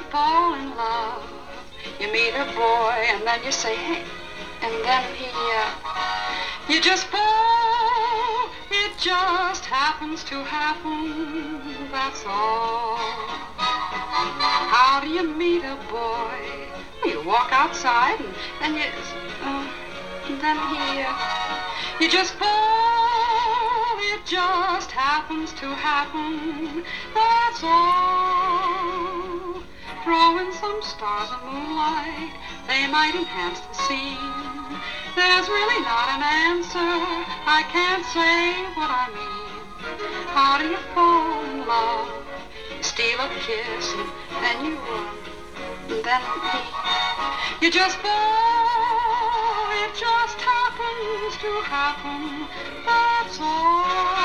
fall in love. You meet a boy and then you say, hey, and then you just fall. It just happens to happen, that's all. How do you meet a boy? You walk outside and then you just fall. It just happens to happen, that's all. Throw in some stars and moonlight, they might enhance the scene. There's really not an answer, I can't say what I mean. How do you fall in love? You steal a kiss and then you run. And then you just fall. It just happens to happen, that's all.